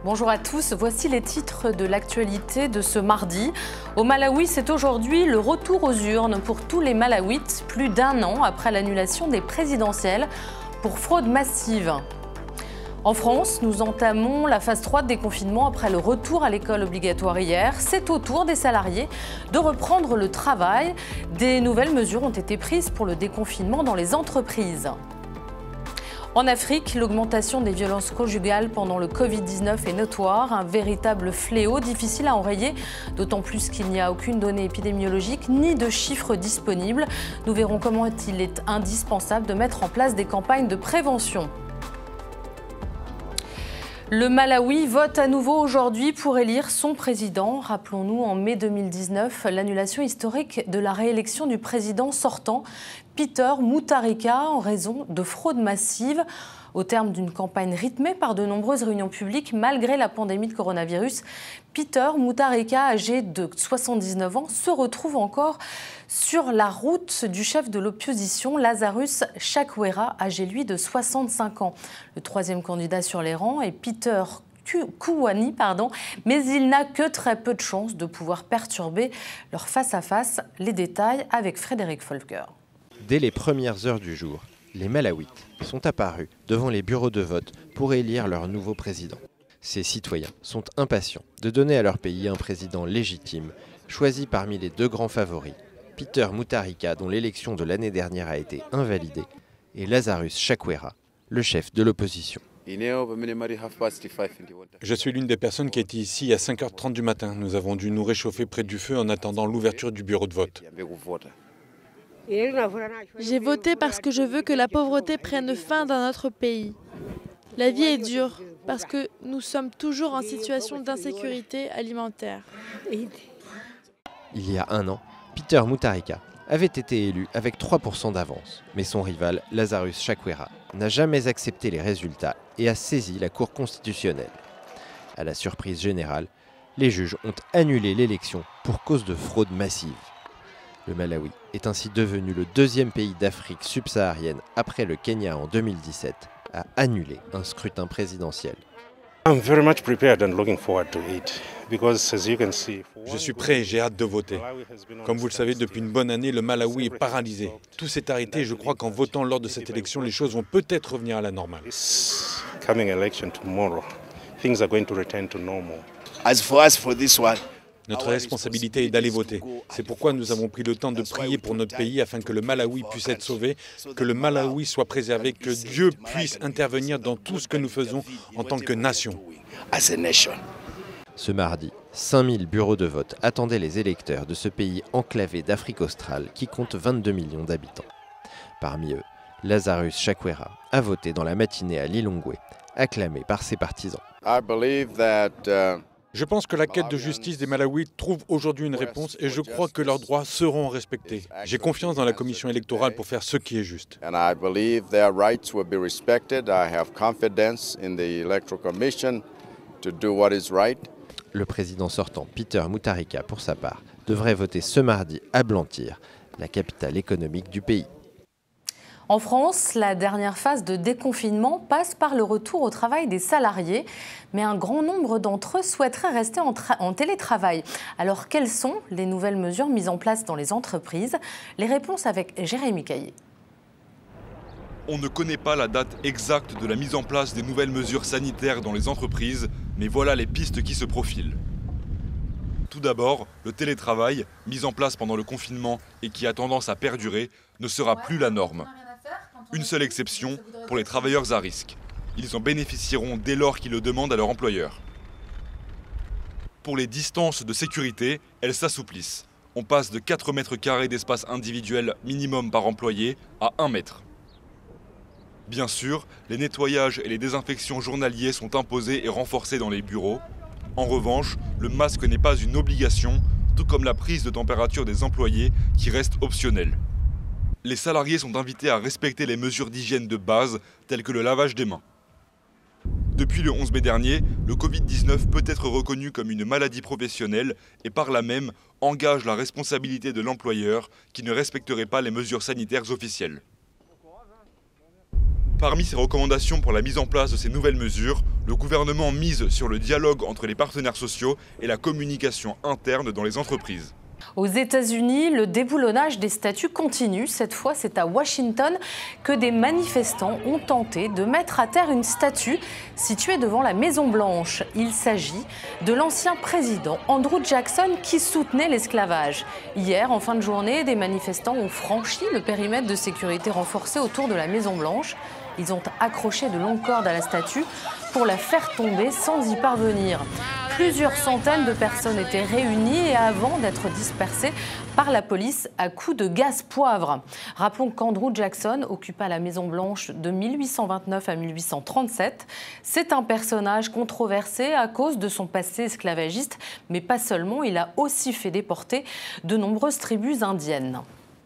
Bonjour à tous, voici les titres de l'actualité de ce mardi. Au Malawi, c'est aujourd'hui le retour aux urnes pour tous les Malawites, plus d'un an après l'annulation des présidentielles pour fraude massive. En France, nous entamons la phase 3 de déconfinement après le retour à l'école obligatoire hier. C'est au tour des salariés de reprendre le travail. Des nouvelles mesures ont été prises pour le déconfinement dans les entreprises. En Afrique, l'augmentation des violences conjugales pendant le Covid-19 est notoire, un véritable fléau difficile à enrayer, d'autant plus qu'il n'y a aucune donnée épidémiologique ni de chiffres disponibles. Nous verrons comment il est indispensable de mettre en place des campagnes de prévention. Le Malawi vote à nouveau aujourd'hui pour élire son président. Rappelons-nous, en mai 2019, l'annulation historique de la réélection du président sortant, Peter Mutharika, en raison de fraude massive. Au terme d'une campagne rythmée par de nombreuses réunions publiques, malgré la pandémie de coronavirus, Peter Mutharika, âgé de 79 ans, se retrouve encore sur la route du chef de l'opposition, Lazarus Chakwera, âgé lui de 65 ans. Le troisième candidat sur les rangs est Peter Kouani, mais il n'a que très peu de chances de pouvoir perturber leur face-à-face. Les détails avec Frédéric Volker. Dès les premières heures du jour, les Malawites sont apparus devant les bureaux de vote pour élire leur nouveau président. Ces citoyens sont impatients de donner à leur pays un président légitime, choisi parmi les deux grands favoris, Peter Mutharika, dont l'élection de l'année dernière a été invalidée, et Lazarus Chakwera, le chef de l'opposition. Je suis l'une des personnes qui a été ici à 5h30 du matin. Nous avons dû nous réchauffer près du feu en attendant l'ouverture du bureau de vote. J'ai voté parce que je veux que la pauvreté prenne fin dans notre pays. La vie est dure parce que nous sommes toujours en situation d'insécurité alimentaire. Il y a un an, Peter Mutharika avait été élu avec 3% d'avance. Mais son rival, Lazarus Chakwera, n'a jamais accepté les résultats et a saisi la Cour constitutionnelle. À la surprise générale, les juges ont annulé l'élection pour cause de fraude massive. Le Malawi est ainsi devenu le deuxième pays d'Afrique subsaharienne après le Kenya en 2017 à annuler un scrutin présidentiel. Je suis prêt et j'ai hâte de voter. Comme vous le savez, depuis une bonne année, le Malawi est paralysé. Tout s'est arrêté et je crois qu'en votant lors de cette élection, les choses vont peut-être revenir à la normale. Notre responsabilité est d'aller voter. C'est pourquoi nous avons pris le temps de prier pour notre pays afin que le Malawi puisse être sauvé, que le Malawi soit préservé, que Dieu puisse intervenir dans tout ce que nous faisons en tant que nation. Ce mardi, 5000 bureaux de vote attendaient les électeurs de ce pays enclavé d'Afrique australe qui compte 22 millions d'habitants. Parmi eux, Lazarus Chakwera a voté dans la matinée à Lilongwe, acclamé par ses partisans. Je pense que la quête de justice des Malawites trouve aujourd'hui une réponse et je crois que leurs droits seront respectés. J'ai confiance dans la commission électorale pour faire ce qui est juste. Le président sortant, Peter Mutharika, pour sa part, devrait voter ce mardi à Blantyre, la capitale économique du pays. En France, la dernière phase de déconfinement passe par le retour au travail des salariés, mais un grand nombre d'entre eux souhaiteraient rester en télétravail. Alors, quelles sont les nouvelles mesures mises en place dans les entreprises? Les réponses avec Jérémy Caillé. On ne connaît pas la date exacte de la mise en place des nouvelles mesures sanitaires dans les entreprises, mais voilà les pistes qui se profilent. Tout d'abord, le télétravail, mis en place pendant le confinement et qui a tendance à perdurer, ne sera plus la norme. Une seule exception pour les travailleurs à risque. Ils en bénéficieront dès lors qu'ils le demandent à leur employeur. Pour les distances de sécurité, elles s'assouplissent. On passe de 4 mètres carrés d'espace individuel minimum par employé à 1 mètre. Bien sûr, les nettoyages et les désinfections journaliers sont imposés et renforcés dans les bureaux. En revanche, le masque n'est pas une obligation, tout comme la prise de température des employés qui reste optionnelle. Les salariés sont invités à respecter les mesures d'hygiène de base, telles que le lavage des mains. Depuis le 11 mai dernier, le Covid-19 peut être reconnu comme une maladie professionnelle et par là même engage la responsabilité de l'employeur qui ne respecterait pas les mesures sanitaires officielles. Parmi ses recommandations pour la mise en place de ces nouvelles mesures, le gouvernement mise sur le dialogue entre les partenaires sociaux et la communication interne dans les entreprises. Aux États-Unis, le déboulonnage des statues continue. Cette fois, c'est à Washington que des manifestants ont tenté de mettre à terre une statue située devant la Maison-Blanche. Il s'agit de l'ancien président Andrew Jackson qui soutenait l'esclavage. Hier, en fin de journée, des manifestants ont franchi le périmètre de sécurité renforcé autour de la Maison-Blanche. Ils ont accroché de longues cordes à la statue pour la faire tomber sans y parvenir. Plusieurs centaines de personnes étaient réunies et avant d'être dispersées par la police à coups de gaz poivre. Rappelons qu'Andrew Jackson occupa la Maison-Blanche de 1829 à 1837. C'est un personnage controversé à cause de son passé esclavagiste, mais pas seulement, il a aussi fait déporter de nombreuses tribus indiennes.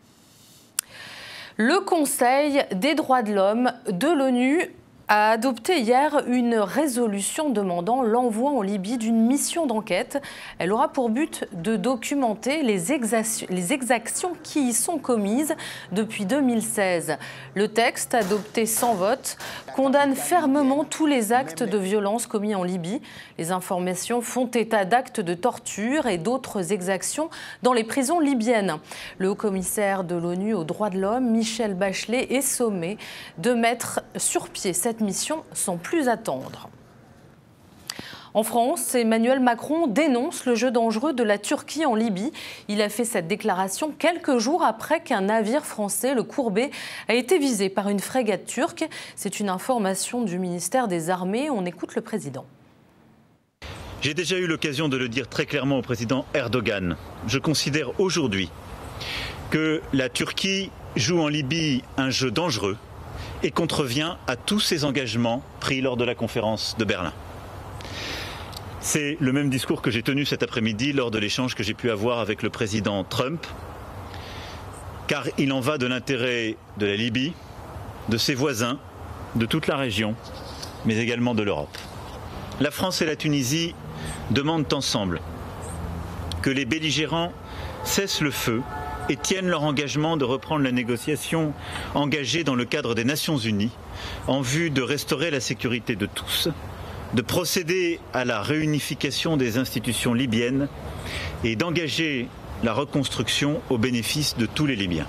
Le Conseil des droits de l'homme de l'ONU a adopté hier une résolution demandant l'envoi en Libye d'une mission d'enquête. Elle aura pour but de documenter les exactions qui y sont commises depuis 2016. Le texte, adopté sans vote, condamne fermement tous les actes de violence commis en Libye. Les informations font état d'actes de torture et d'autres exactions dans les prisons libyennes. Le haut-commissaire de l'ONU aux droits de l'homme, Michelle Bachelet, est sommé de mettre sur pied cette mission sans plus attendre. En France, Emmanuel Macron dénonce le jeu dangereux de la Turquie en Libye. Il a fait cette déclaration quelques jours après qu'un navire français, le Courbet, a été visé par une frégate turque. C'est une information du ministère des Armées. On écoute le président. J'ai déjà eu l'occasion de le dire très clairement au président Erdogan. Je considère aujourd'hui que la Turquie joue en Libye un jeu dangereux et contrevient à tous ses engagements pris lors de la conférence de Berlin. C'est le même discours que j'ai tenu cet après-midi lors de l'échange que j'ai pu avoir avec le président Trump, car il en va de l'intérêt de la Libye, de ses voisins, de toute la région, mais également de l'Europe. La France et la Tunisie demandent ensemble que les belligérants cessent le feu et tiennent leur engagement de reprendre la négociation engagée dans le cadre des Nations Unies en vue de restaurer la sécurité de tous, de procéder à la réunification des institutions libyennes et d'engager la reconstruction au bénéfice de tous les Libyens.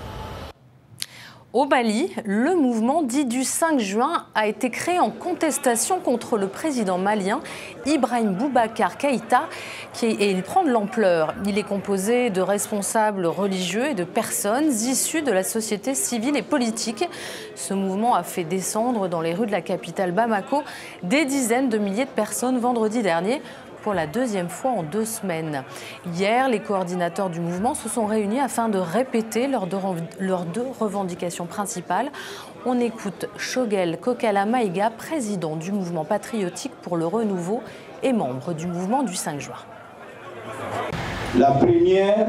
Au Mali, le mouvement dit du 5 juin a été créé en contestation contre le président malien Ibrahim Boubacar Keïta et il prend de l'ampleur. Il est composé de responsables religieux et de personnes issues de la société civile et politique. Ce mouvement a fait descendre dans les rues de la capitale Bamako des dizaines de milliers de personnes vendredi dernier, pour la deuxième fois en 2 semaines. Hier, les coordinateurs du mouvement se sont réunis afin de répéter leurs deux revendications principales. On écoute Shogel Kokala Maïga, président du mouvement patriotique pour le renouveau et membre du mouvement du 5 juin. La première,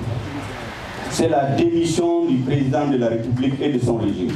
c'est la démission du président de la République et de son régime.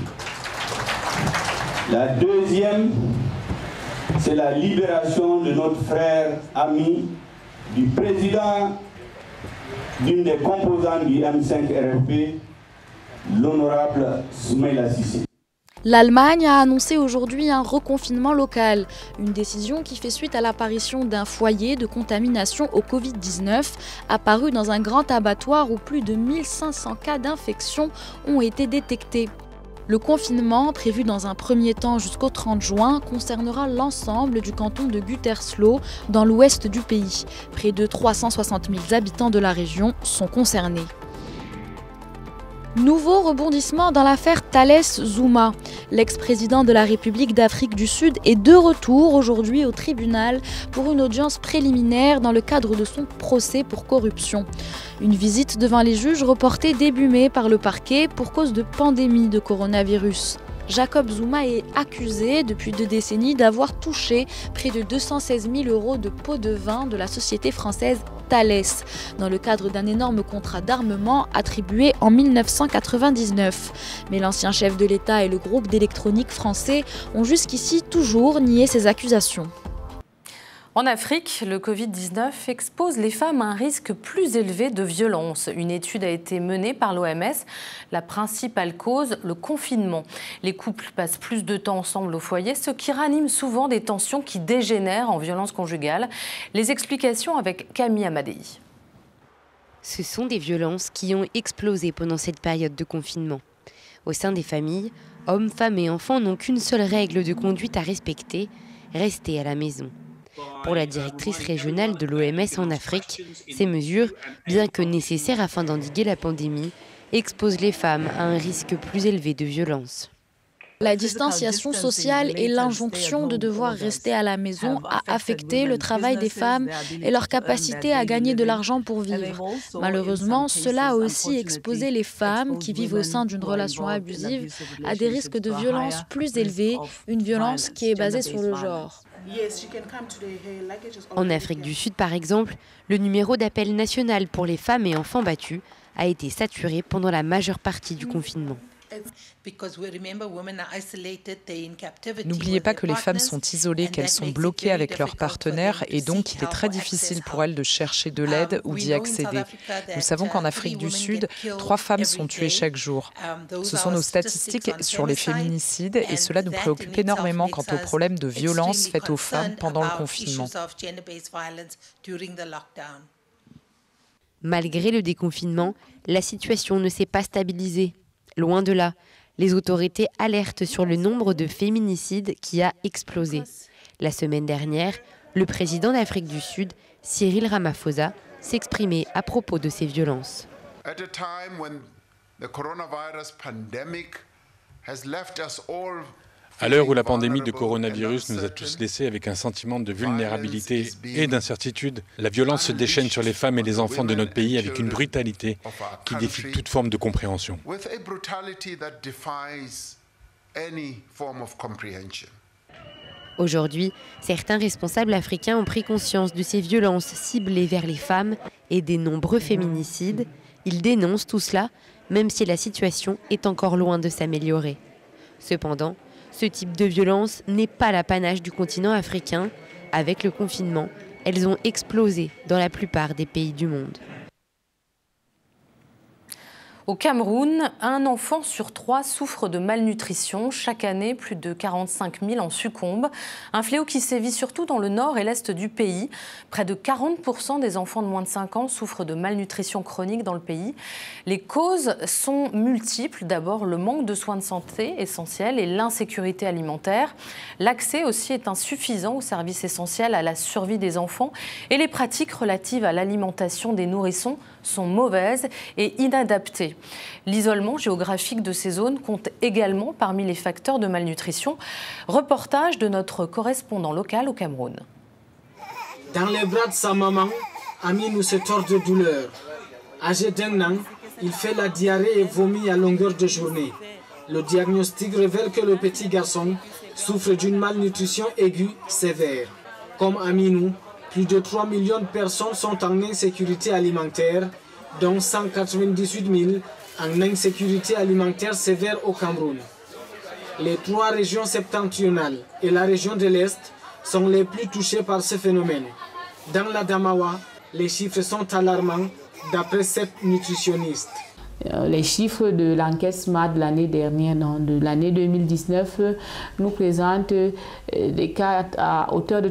La deuxième, c'est la libération de notre frère, ami, du président d'une des composantes du M5 RFP, l'honorable Soumaïla Cissé. L'Allemagne a annoncé aujourd'hui un reconfinement local, une décision qui fait suite à l'apparition d'un foyer de contamination au Covid-19 apparu dans un grand abattoir où plus de 1500 cas d'infection ont été détectés. Le confinement, prévu dans un premier temps jusqu'au 30 juin, concernera l'ensemble du canton de Gütersloh, dans l'ouest du pays. Près de 360 000 habitants de la région sont concernés. Nouveau rebondissement dans l'affaire Thales Zouma. L'ex-président de la République d'Afrique du Sud est de retour aujourd'hui au tribunal pour une audience préliminaire dans le cadre de son procès pour corruption. Une visite devant les juges reportée début mai par le parquet pour cause de pandémie de coronavirus. Jacob Zouma est accusé depuis 2 décennies d'avoir touché près de 216 000 € de pots de vin de la société française Thales, dans le cadre d'un énorme contrat d'armement attribué en 1999. Mais l'ancien chef de l'État et le groupe d'électronique français ont jusqu'ici toujours nié ces accusations. En Afrique, le Covid-19 expose les femmes à un risque plus élevé de violence. Une étude a été menée par l'OMS. La principale cause, le confinement. Les couples passent plus de temps ensemble au foyer, ce qui ranime souvent des tensions qui dégénèrent en violence conjugale. Les explications avec Camille Amadei. Ce sont des violences qui ont explosé pendant cette période de confinement. Au sein des familles, hommes, femmes et enfants n'ont qu'une seule règle de conduite à respecter, rester à la maison. Pour la directrice régionale de l'OMS en Afrique, ces mesures, bien que nécessaires afin d'endiguer la pandémie, exposent les femmes à un risque plus élevé de violence. La distanciation sociale et l'injonction de devoir rester à la maison a affecté le travail des femmes et leur capacité à gagner de l'argent pour vivre. Malheureusement, cela a aussi exposé les femmes qui vivent au sein d'une relation abusive à des risques de violence plus élevés, une violence qui est basée sur le genre. En Afrique du Sud, par exemple, le numéro d'appel national pour les femmes et enfants battus a été saturé pendant la majeure partie du confinement. N'oubliez pas que les femmes sont isolées, qu'elles sont bloquées avec leurs partenaires et donc il est très difficile pour elles de chercher de l'aide ou d'y accéder. Nous savons qu'en Afrique du Sud, 3 femmes sont tuées chaque jour. Ce sont nos statistiques sur les féminicides et cela nous préoccupe énormément quant au problème de violence faites aux femmes pendant le confinement. Malgré le déconfinement, la situation ne s'est pas stabilisée. Loin de là, les autorités alertent sur le nombre de féminicides qui a explosé. La semaine dernière, le président d'Afrique du Sud, Cyril Ramaphosa, s'exprimait à propos de ces violences. À l'heure où la pandémie de coronavirus nous a tous laissés avec un sentiment de vulnérabilité et d'incertitude, la violence se déchaîne sur les femmes et les enfants de notre pays avec une brutalité qui défie toute forme de compréhension. Aujourd'hui, certains responsables africains ont pris conscience de ces violences ciblées vers les femmes et des nombreux féminicides. Ils dénoncent tout cela, même si la situation est encore loin de s'améliorer. Cependant, ce type de violence n'est pas l'apanage du continent africain. Avec le confinement, elles ont explosé dans la plupart des pays du monde. Au Cameroun, un enfant sur 3 souffre de malnutrition. Chaque année, plus de 45 000 en succombent. Un fléau qui sévit surtout dans le nord et l'est du pays. Près de 40% des enfants de moins de 5 ans souffrent de malnutrition chronique dans le pays. Les causes sont multiples. D'abord, le manque de soins de santé essentiels et l'insécurité alimentaire. L'accès aussi est insuffisant aux services essentiels à la survie des enfants. Et les pratiques relatives à l'alimentation des nourrissons sont mauvaises et inadaptées. L'isolement géographique de ces zones compte également parmi les facteurs de malnutrition. Reportage de notre correspondant local au Cameroun. Dans les bras de sa maman, Aminou se tord de douleur. Âgé d'1 an, il fait la diarrhée et vomit à longueur de journée. Le diagnostic révèle que le petit garçon souffre d'une malnutrition aiguë sévère. Comme Aminou, plus de 3 millions de personnes sont en insécurité alimentaire, dont 198 000 en insécurité alimentaire sévère au Cameroun. Les 3 régions septentrionales et la région de l'Est sont les plus touchées par ce phénomène. Dans la Damawa, les chiffres sont alarmants d'après cette nutritionniste. Les chiffres de l'enquête SMART de l'année dernière, de l'année 2019, nous présentent des cas à hauteur de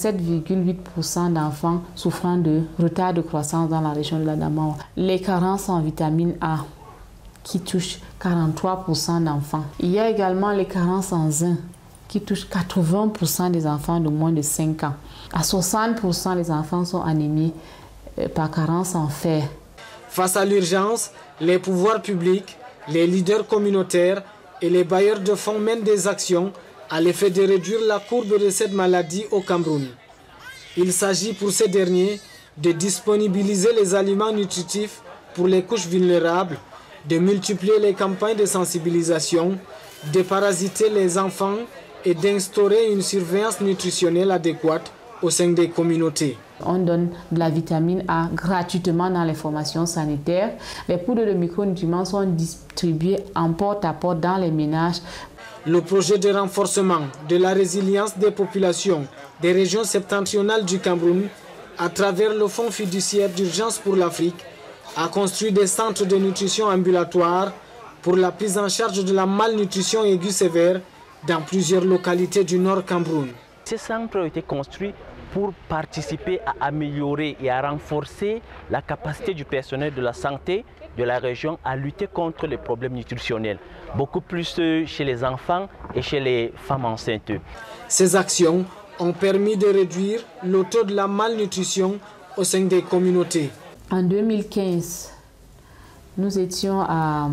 37,8% d'enfants souffrant de retard de croissance dans la région de la Damawa. Les carences en vitamine A qui touchent 43% d'enfants. Il y a également les carences en zinc qui touchent 80% des enfants de moins de 5 ans. À 60%, les enfants sont anémiés par carence en fer. Face à l'urgence, les pouvoirs publics, les leaders communautaires et les bailleurs de fonds mènent des actions à l'effet de réduire la courbe de cette maladie au Cameroun. Il s'agit pour ces derniers de disponibiliser les aliments nutritifs pour les couches vulnérables, de multiplier les campagnes de sensibilisation, de parasiter les enfants et d'instaurer une surveillance nutritionnelle adéquate au sein des communautés. On donne de la vitamine A gratuitement dans les formations sanitaires. Les poudres de micronutriments sont distribuées en porte-à-porte dans les ménages. Le projet de renforcement de la résilience des populations des régions septentrionales du Cameroun, à travers le Fonds fiduciaire d'urgence pour l'Afrique, a construit des centres de nutrition ambulatoires pour la prise en charge de la malnutrition aiguë sévère dans plusieurs localités du Nord Cameroun. Ces centres ont été construits pour participer à améliorer et à renforcer la capacité du personnel de la santé de la région à lutter contre les problèmes nutritionnels, beaucoup plus chez les enfants et chez les femmes enceintes. Ces actions ont permis de réduire le taux de la malnutrition au sein des communautés. En 2015, nous étions à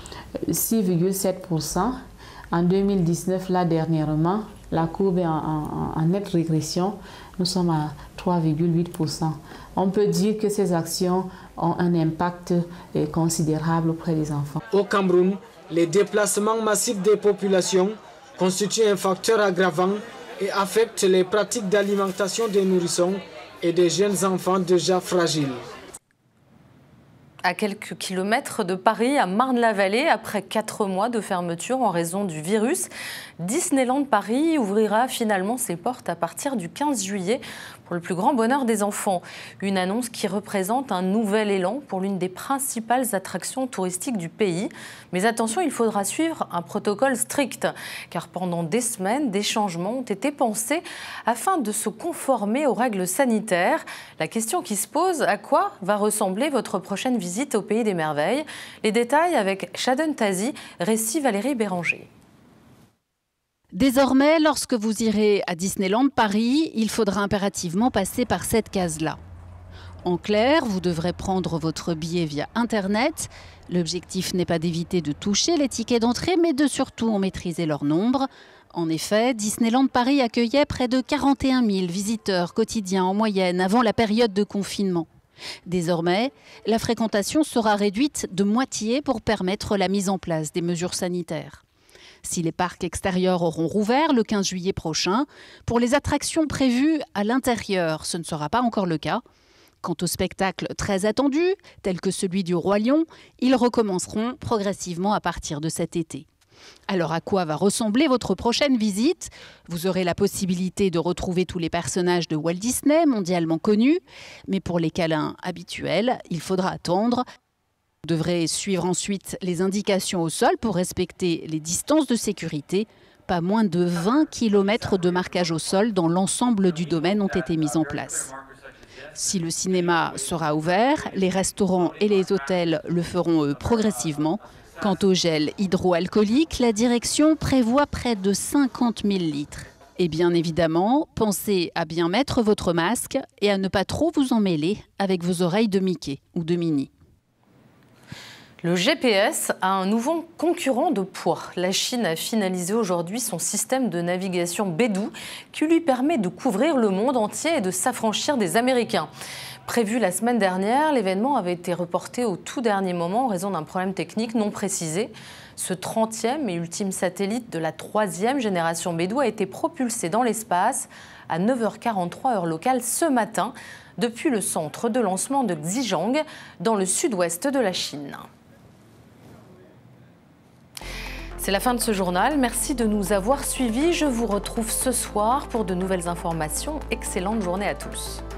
6,7%. En 2019, là dernièrement, la courbe est en nette régression. Nous sommes à 3,8%. On peut dire que ces actions ont un impact considérable auprès des enfants. Au Cameroun, les déplacements massifs des populations constituent un facteur aggravant et affectent les pratiques d'alimentation des nourrissons et des jeunes enfants déjà fragiles. À quelques kilomètres de Paris, à Marne-la-Vallée, après 4 mois de fermeture en raison du virus, Disneyland Paris ouvrira finalement ses portes à partir du 15 juillet pour le plus grand bonheur des enfants. Une annonce qui représente un nouvel élan pour l'une des principales attractions touristiques du pays. Mais attention, il faudra suivre un protocole strict, car pendant des semaines, des changements ont été pensés afin de se conformer aux règles sanitaires. La question qui se pose, à quoi va ressembler votre prochaine visite au Pays des Merveilles? Les détails avec Shaden Tazi, récit Valérie Béranger. Désormais, lorsque vous irez à Disneyland Paris, il faudra impérativement passer par cette case-là. En clair, vous devrez prendre votre billet via Internet. L'objectif n'est pas d'éviter de toucher les tickets d'entrée, mais de surtout en maîtriser leur nombre. En effet, Disneyland Paris accueillait près de 41 000 visiteurs quotidiens en moyenne avant la période de confinement. Désormais, la fréquentation sera réduite de moitié pour permettre la mise en place des mesures sanitaires. Si les parcs extérieurs auront rouvert le 15 juillet prochain, pour les attractions prévues à l'intérieur, ce ne sera pas encore le cas. Quant aux spectacles très attendus, tels que celui du Roi Lion, ils recommenceront progressivement à partir de cet été. Alors à quoi va ressembler votre prochaine visite? Vous aurez la possibilité de retrouver tous les personnages de Walt Disney mondialement connus, mais pour les câlins habituels, il faudra attendre. Vous devrez suivre ensuite les indications au sol pour respecter les distances de sécurité. Pas moins de 20 km de marquage au sol dans l'ensemble du domaine ont été mis en place. Si le cinéma sera ouvert, les restaurants et les hôtels le feront eux progressivement. Quant au gel hydroalcoolique, la direction prévoit près de 50 000 litres. Et bien évidemment, pensez à bien mettre votre masque et à ne pas trop vous emmêler avec vos oreilles de Mickey ou de Minnie. Le GPS a un nouveau concurrent de poids. La Chine a finalisé aujourd'hui son système de navigation Beidou qui lui permet de couvrir le monde entier et de s'affranchir des Américains. Prévu la semaine dernière, l'événement avait été reporté au tout dernier moment en raison d'un problème technique non précisé. Ce 30e et ultime satellite de la 3e génération Beidou a été propulsé dans l'espace à 9h43 heure locale ce matin depuis le centre de lancement de Xizhang dans le sud-ouest de la Chine. C'est la fin de ce journal. Merci de nous avoir suivis. Je vous retrouve ce soir pour de nouvelles informations. Excellente journée à tous.